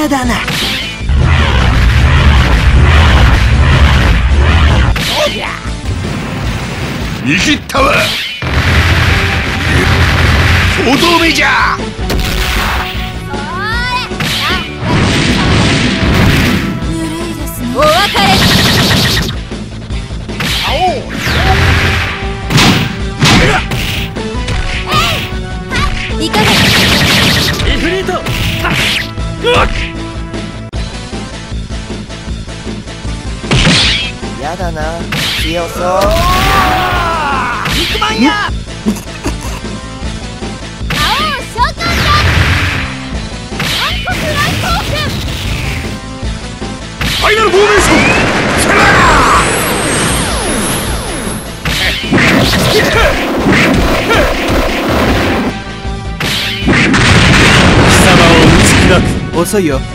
駄だな。おりゃ見切ったわ。とどめじゃ。 お別れ。いかがイフリート。 やだな、強そう。肉まんや。 青召喚だ。暗黒乱闘拳。 ファイナルフォーメーション。貴様を打ち砕く。遅いよ。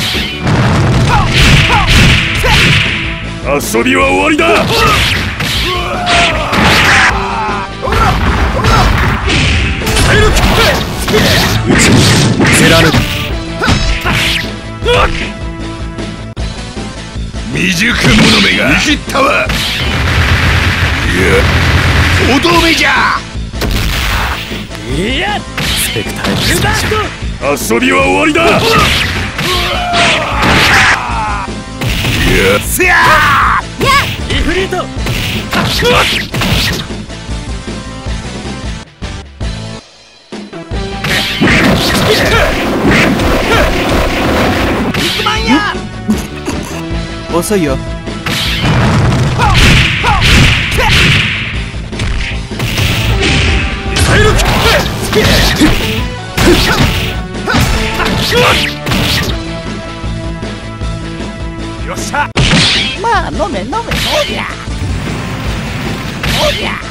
遊びは終わりだ。打ち貫く。未熟者めが見切ったわ。いや、とどめじゃ。 いや、 スペクター遊びは終わりだ。いや、せやイフリート。 肉まんや。遅いよ。よっしゃ。まあ飲め飲め。おりゃおりゃ。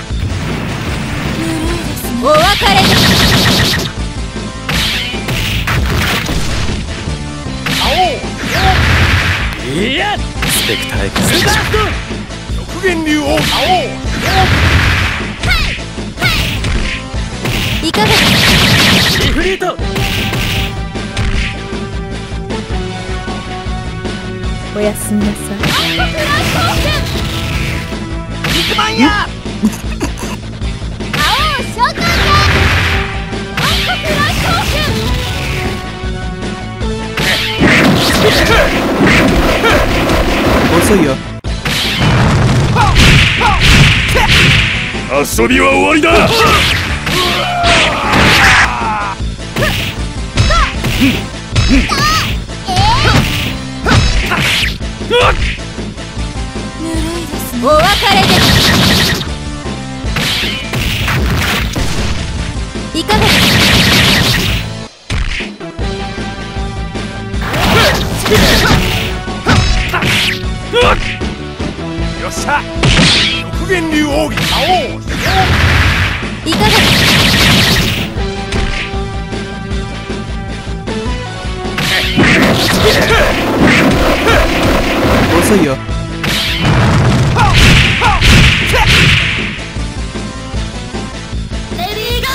お別れ。 いや、 スペクター X スタート。 極限流をいかがイフリート。 おやすみなさい。暗黒乱闘拳。 肉まんや。 青召喚だ。暗黒乱闘拳。 遅いよ。遊びは終わりだ。 お別れです。いかがよっしゃ。極限流奥義。 いかが遅いよ。 レディーゴ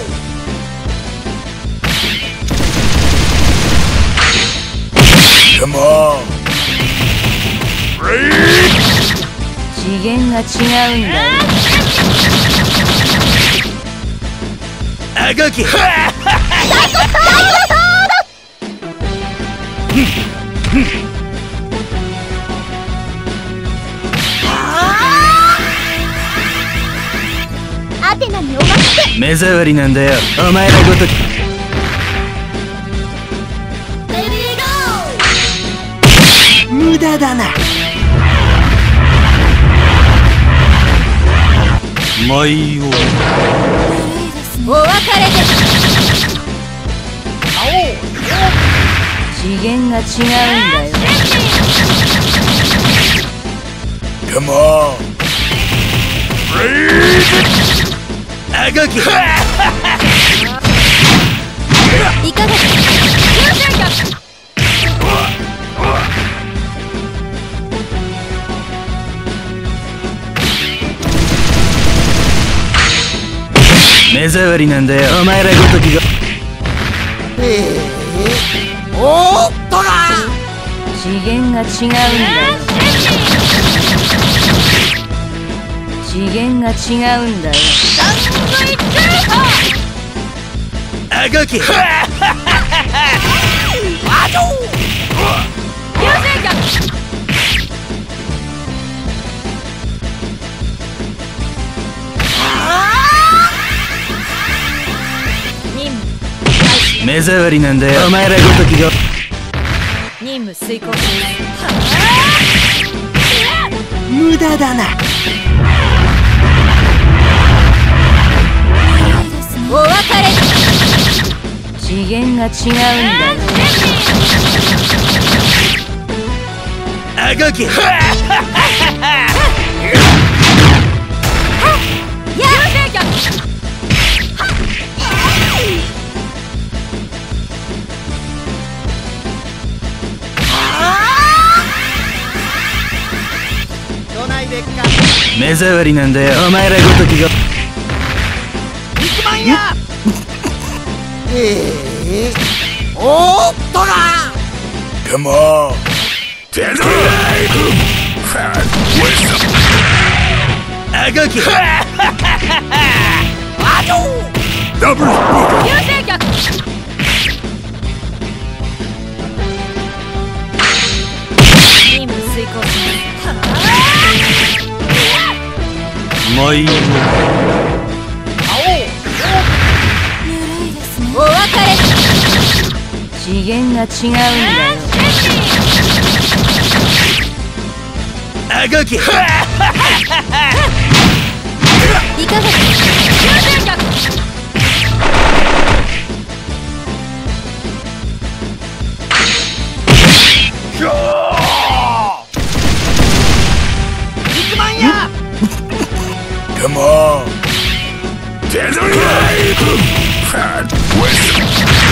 ー。 Come on。 次元が違うんだよ。 あがき。 アテナにお任せ。 目障りなんだよ、お前らごとき。 レディーゴー。 無駄だな。舞をお別れです。次元が違うんだよ。 Come on。あがき。 いかがですか。 目障りなんだよ、お前らごときが。おっ次元が違うんだよ。次元が違うんだよ。 あがけ。目障りなんだよお前らごときが。 任務遂行中。 無駄だな。 お別れ。 次元が違うんだよ。 あがけ。目障りなんだよお前らごときが。 肉まんや。おーっとが。 Come on. Dead alive.あがけ。ダブル流星脚。任務遂行中。 もういい。 お別れ。 次元が違うんだよ。 あがけ。 いかがですか。 肉まんや。 Come on. Dead alive. Fat wisdom.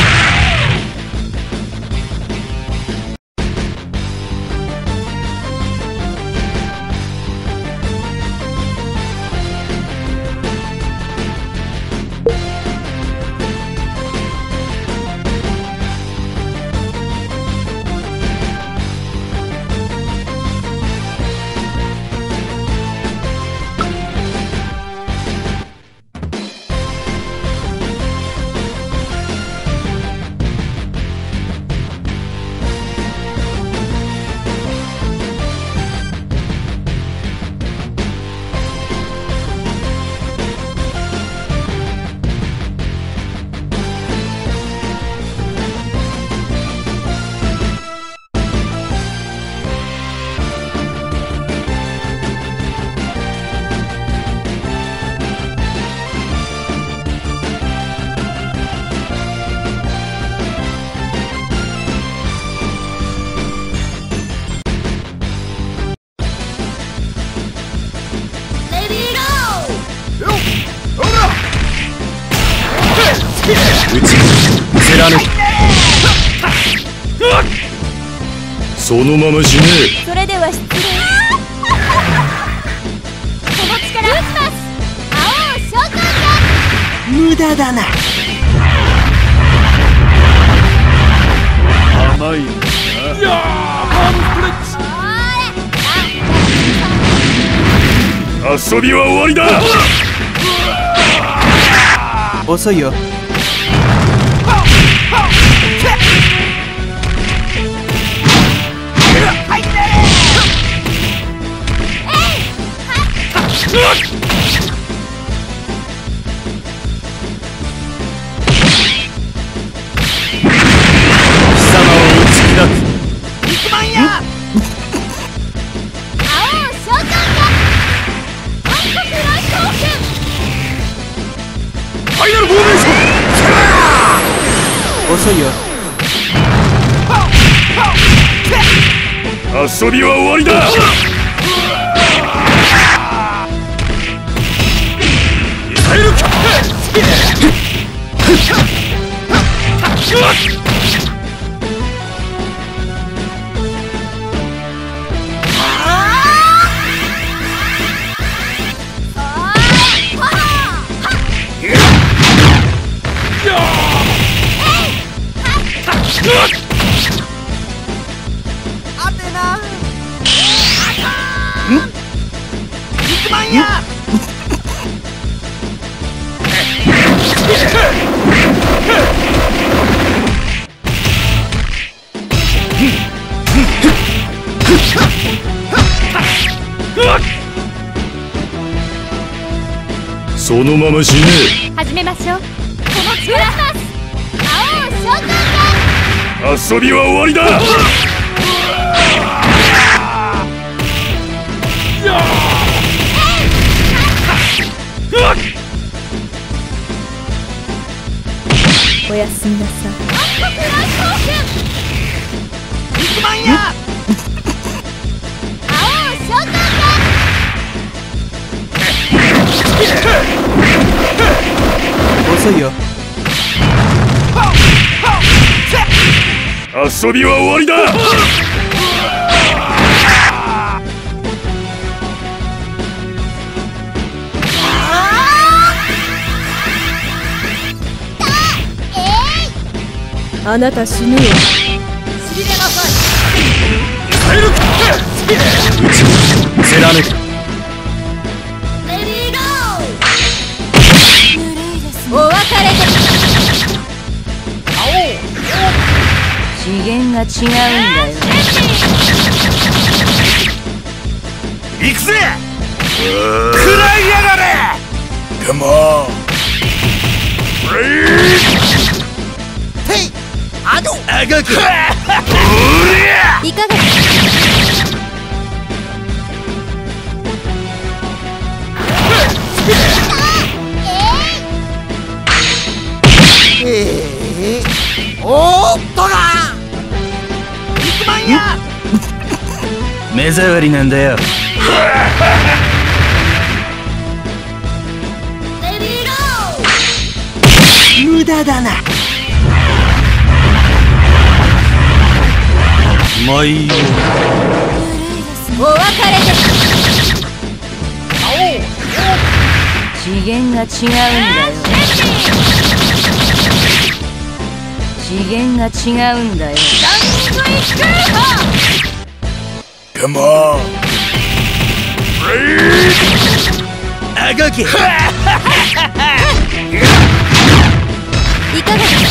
うち貫く。そのまま死ねえ。 それでは失礼。その力打ちます。青召喚だ。 無駄だな。 甘いな。遊びは終わりだ。 遅いよ。 貴様を打ち砕く。 肉まんや。 青召喚だ。暗黒乱闘剣。 ファイナルフォーメーション。 遅いよ。 遊びは終わりだ。耐えるか。 肉まんやそのまま死ね。 始めましょう。この力ます。青を召喚遊びは終わりだ。 おやすみなさい。 肉まんや青を召喚遅いよ。 遊びは終わりだ。 あなた死ぬよ。 しびれなさい貫く。 レディーゴー。 お別れです。次元が違うんだよ。 行くぜ。食らいやがれ。カモン。 ていあのあがく。 いかがですおーっとが肉まんや目障りなんだよ。 レディーゴ無駄だなまあいいよ。 お別れです。次元が違うんだよ。次元が違うんだよ。 カモン。 あがけ。 ー。いかがです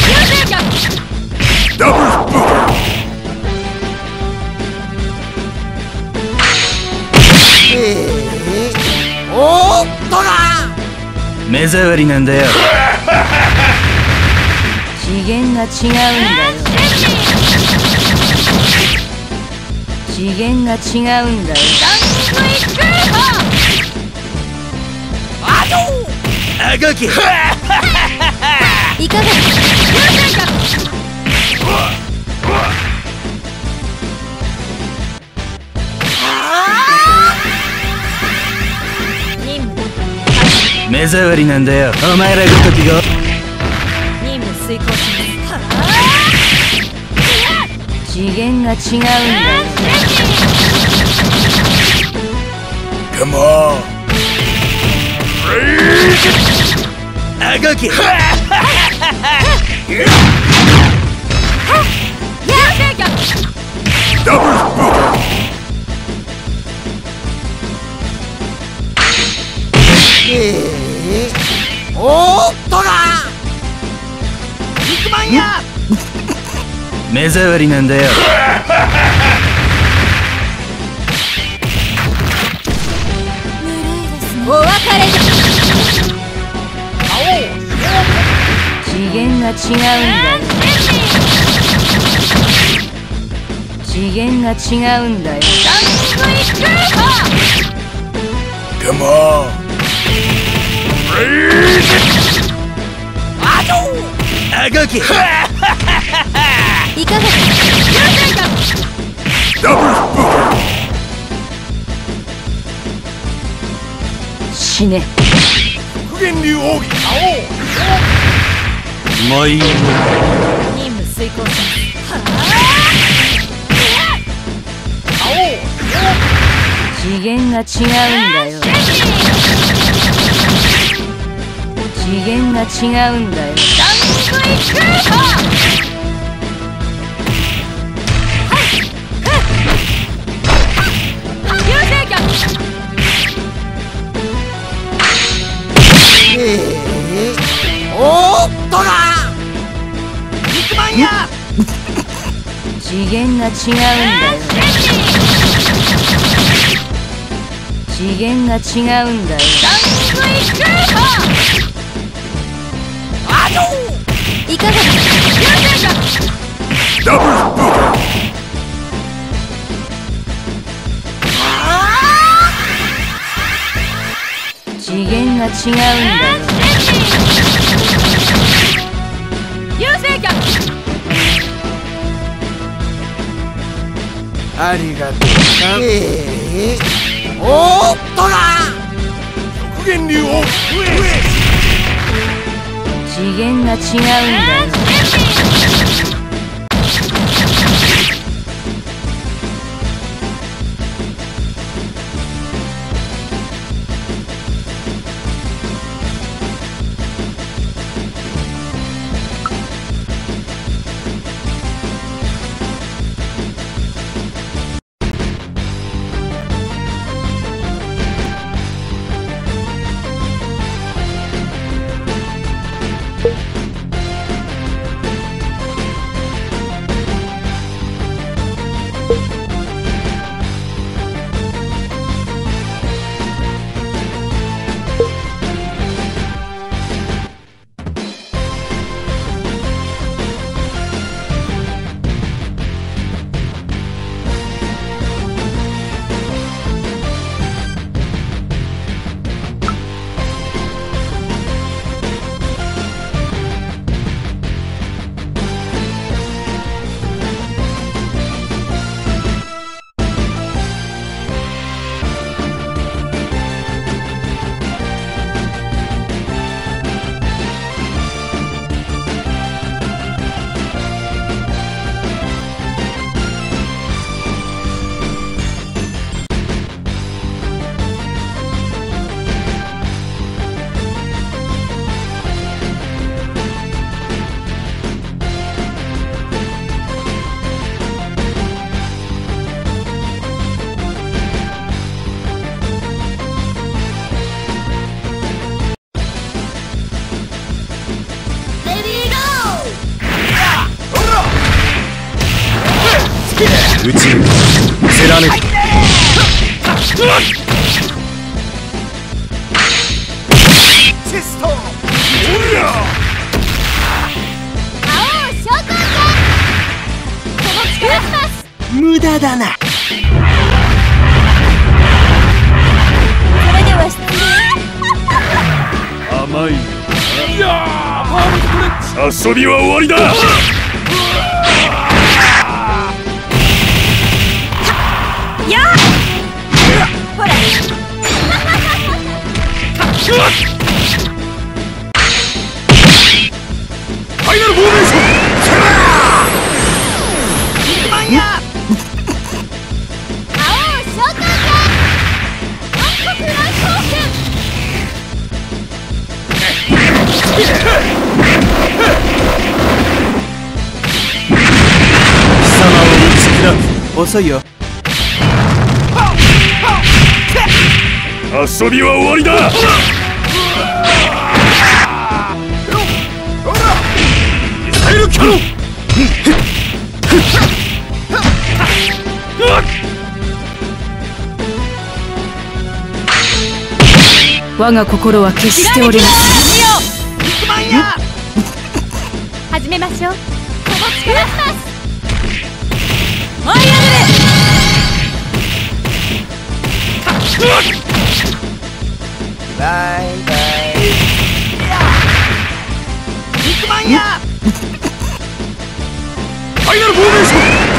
ダブルブー。 おーっとが目障りなんだよ。 次元が違うんだよ。次元が違うんだよ。 あがけ。 いかがです目障りなんだよ。お前らごときが。 任務遂行します。次元が違うんだよ。 カモン。 あがけ。 ダブルブー。 おーっとが肉まんや目障りなんだよ。 お別れです次元が違うんだよ。次元が違うんだよ。 カモン。 あがけ。 いかがですダブルブー。 死ね。 無限流奥義。 まあいいよ。 任務遂行します。次元が違うんだよ。次元が違うんだよ。 流星拳元が違うんだよ。次元が違うんだよ。 いかがですダブルブー次元が違うんだよ。 流星脚ありがとうな。おーっとな。 極限流を上へ次元が違うんだよ。 宇宙貫く。 チェスト。 青召喚剣この力します無駄だな。 それでは失礼甘い。 遊びは終わりだ。 やっほらファイナルフォーメーション。 青召喚剣暗黒乱光剣貴様を打ち砕く。遅いよ。 遊びは終わりだ。ミサイルキャノン。 我が心は決しておりません。 始めましょう。この力します舞い上がれ。 バイバイ。肉まんや。 ファイナルフォーメーション。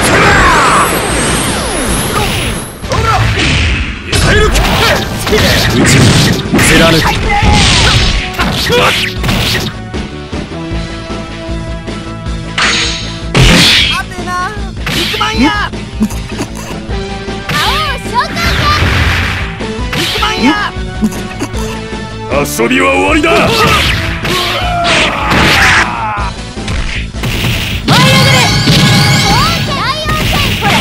ミサイルキャノン。 宇宙貫く。 肉まんや。 青召喚剣肉まんや。 遊びは終わりだ。 舞い上がれ大王剣これ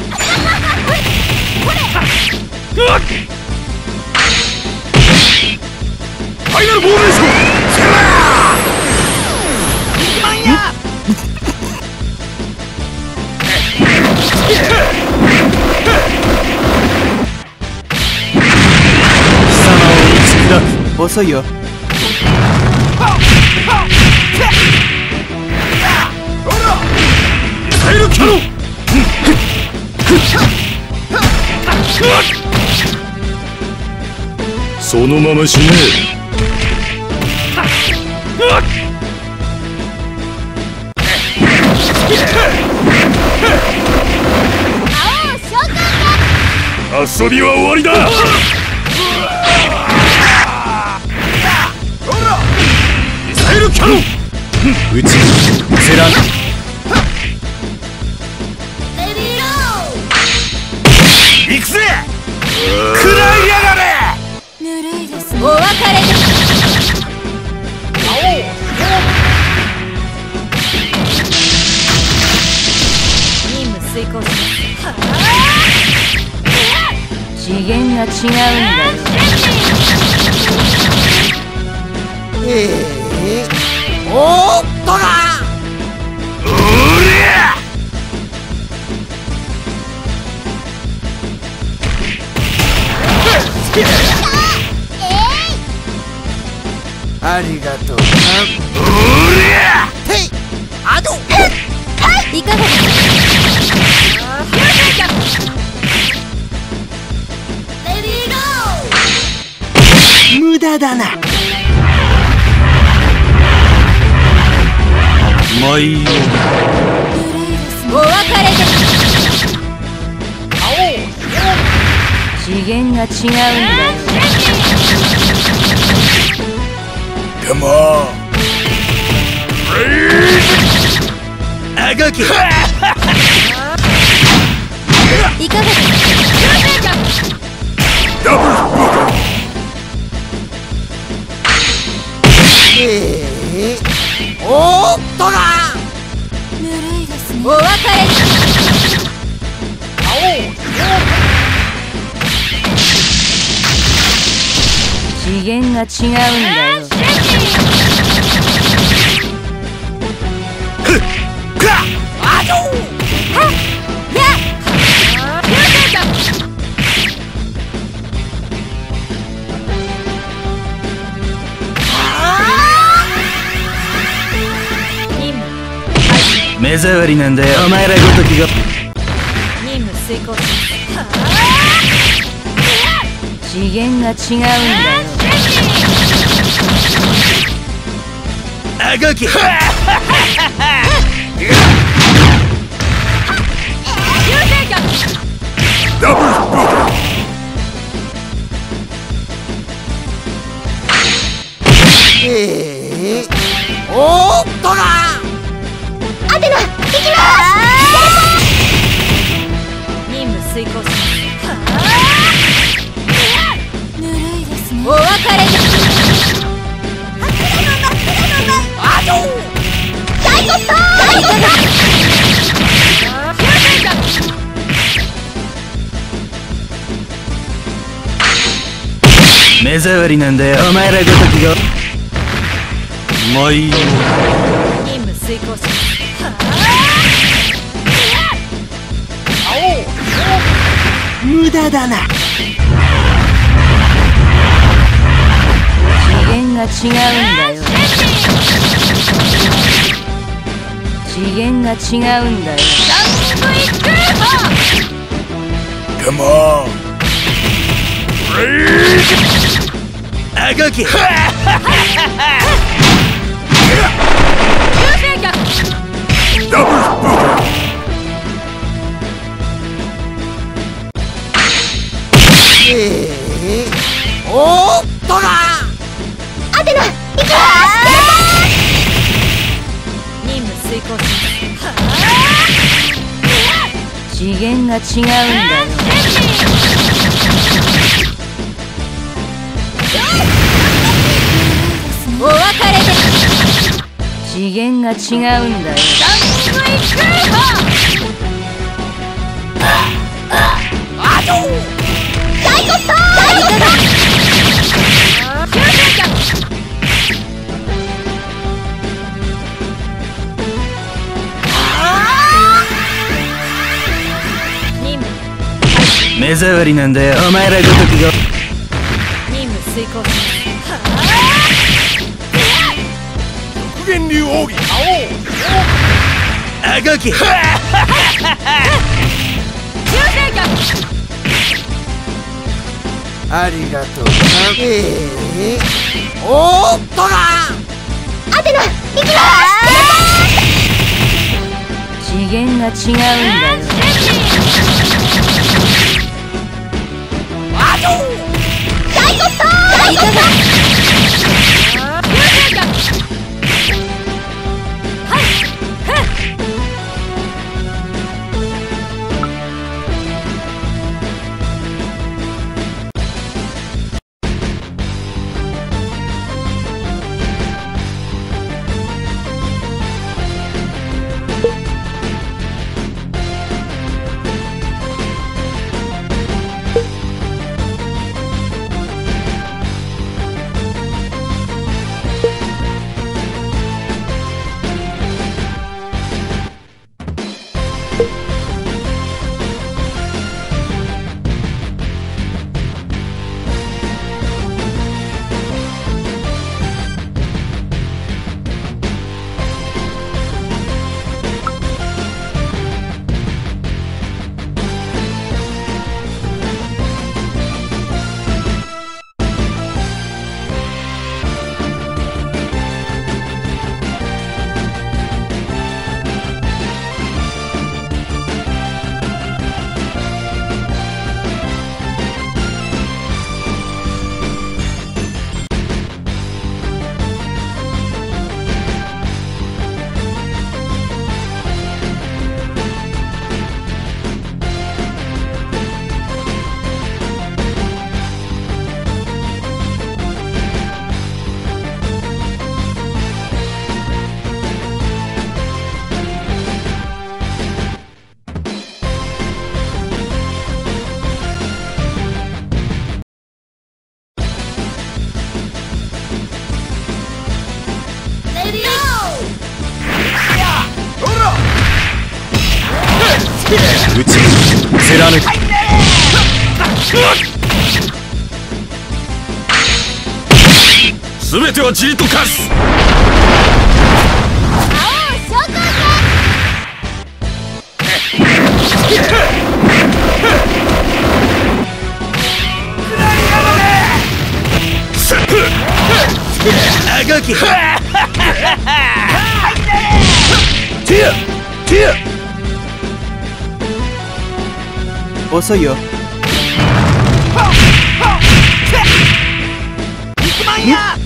ファイナルフォーメーション。 肉まんや。 遅いよ。 ミサイルキャノン。そのまま死ね。遊びは終わりだ。ミサイルキャノン。 うちセラン行くぜ。食らいやがれ。 ぬるいですね。お別れです。任務遂行します。次元が違うんだよ。 おーっとだ。ありがとうな。へい、あど。 いかがですか。 無駄だな。 まいよ。 お別れです。次元が違うんだよ。 Come on。 あがけ。 いかがですか。 ダブル。 おーっとだ。 ぬるいですね。お別れです。次元が違うんだよ。 目障りなんだよ、お前らごときが。 任務遂行します。次元が違うんだよ。 あがけ。 ダブル。 おーっとだ。 アテナ、行きます。任務遂行します。ぬるいですね。お別れです。 あど。 大コスト。 目障りなんだよ、お前らごときが。まいよ。 任務遂行します。 無駄だな。 次元が違うんだよ。次元が違うんだよ。 Come on。 あがけ。 ダブル。 おーっとだ。 アテナ、行きます。任務遂行します。次元が違うんだよ。お別れです。次元が違うんだよ。 あど。 大コスト。 目障りなんだよ、お前らごときが。 任務遂行します。 極限流奥義あがきありがとうな。おーっとだ。 アテナ行きます。 次元が違うんだよ。 大コスト打ち貫く全ては塵と化す。あがきティアティア遅いよ。 肉まんや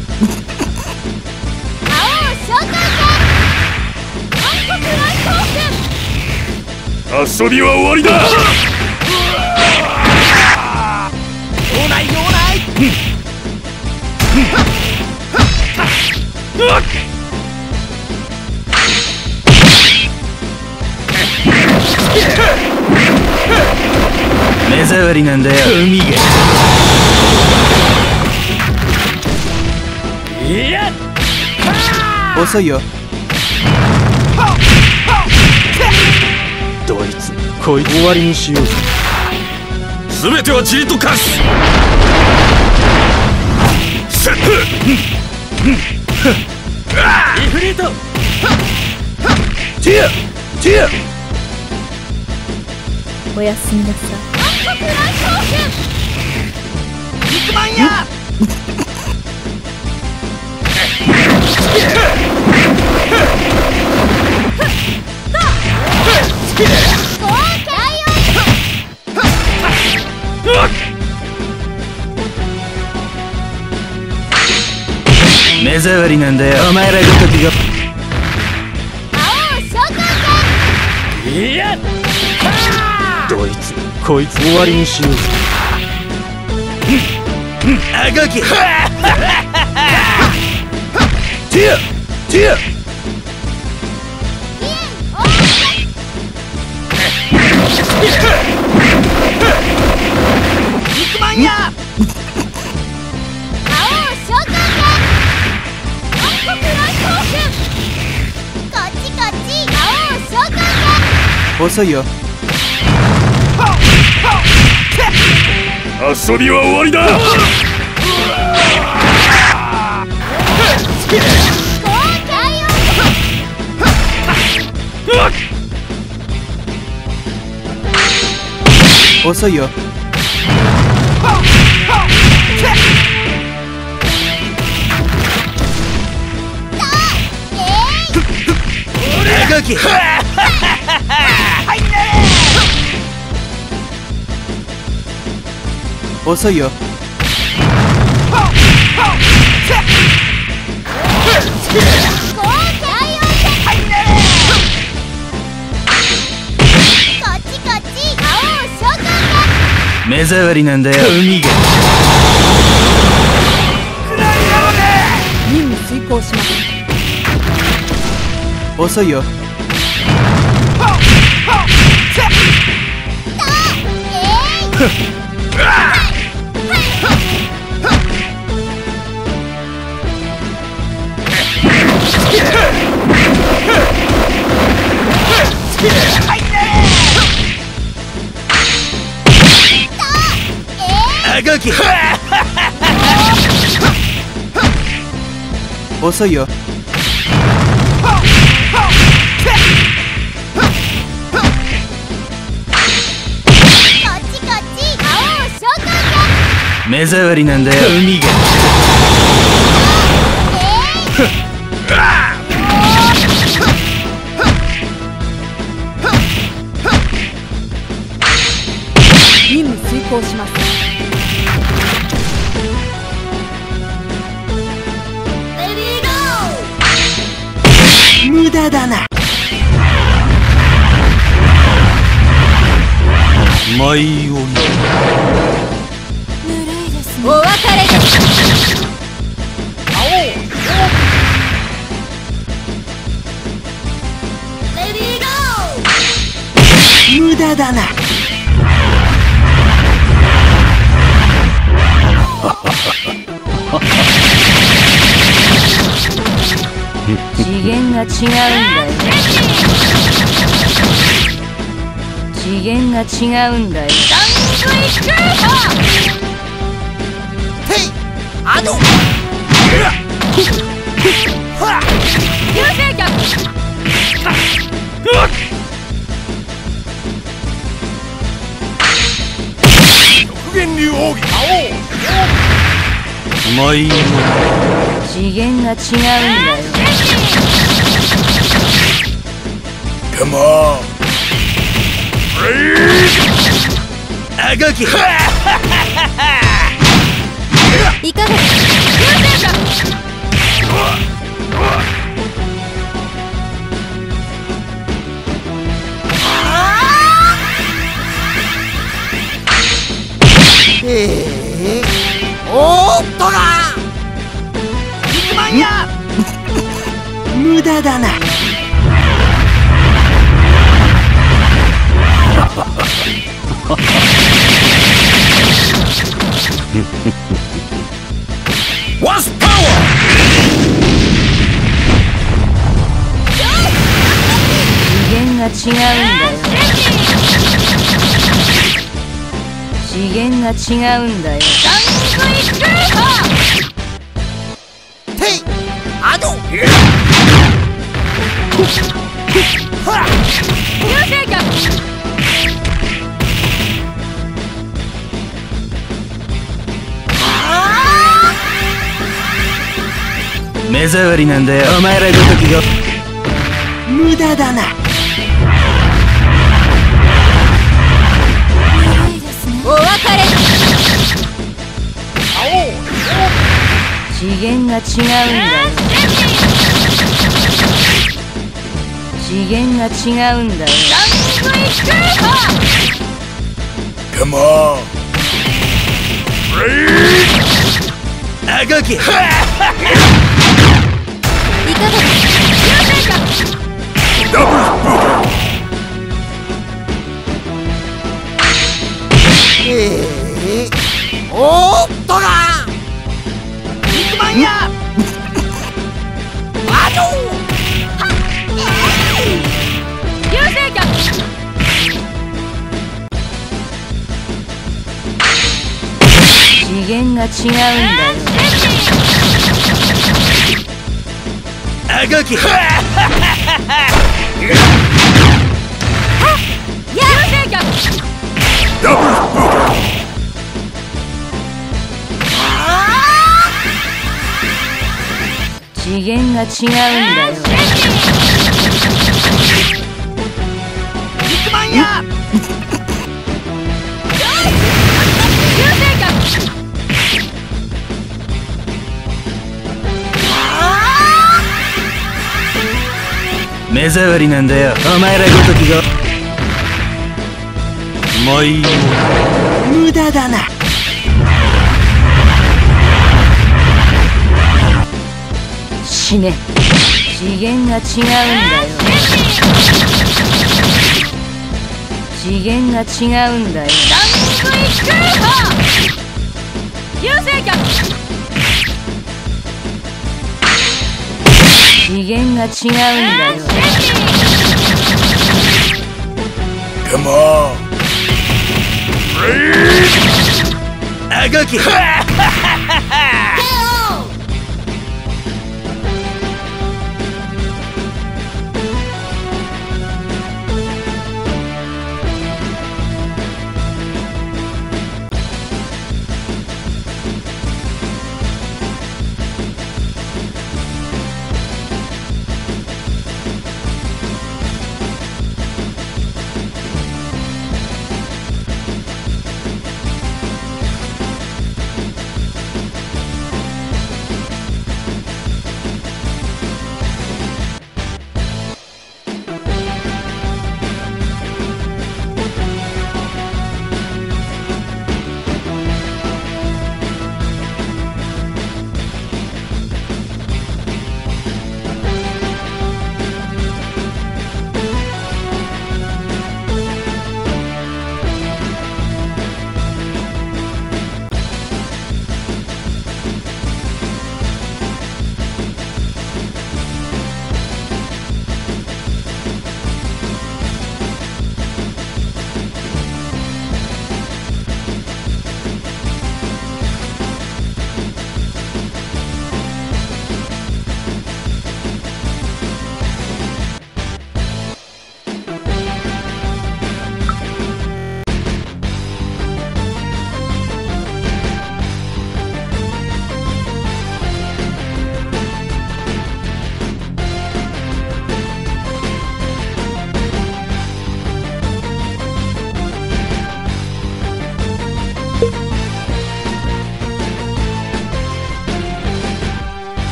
遊びは終わりだ。 用ない用ない目障りなんだよ海が。 いや遅いよ。どいつこいつ終わりにしよう。 全ては塵と化す。 イフリートティアティアおやすみなさい。 肉まんや目障りなんだよお前らごときが。 いやどいつこいつ終わりにしよう。あがきティアティア肉まんや遅いよ。 遊びは終わりだ。 遅いよ。長き遅いよ。目障りなんだよ海が。 任務遂行します。 遅いよ。長き遅いよ。目障りなんだよ海が。 任務遂行します。 無駄だな。舞い降りお別れです。レディーゴー。 無駄だな。 次元が違うんだよ。次元が違うんだよ。 あの流星脚。 極限流奥義。 舞い降り次元が違うんだよ。 Come on。 長きいかがですか。 おーっとが肉まんや無駄だな。 ワスパワ次元が違うんだよ。次元が違うんだよ。 ていあの目障りなんだよお前らごときが。無駄だな。 お別れ。次元が違うんだよ。次元が違うんだよ。 Come on。 長きいかがですか。 ダブルスプおーっとが肉まんやあの流星脚。次元が違うんだよ。 あがきダブルスプー次元が違うんだよ。 肉まんや目障りなんだよお前らごときが。もういい無駄だな。 死ね。次元が違うんだよ。次元が違うんだよ。流星脚次元が違うんだよ。 カモンあがき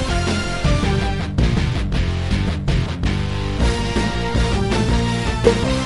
う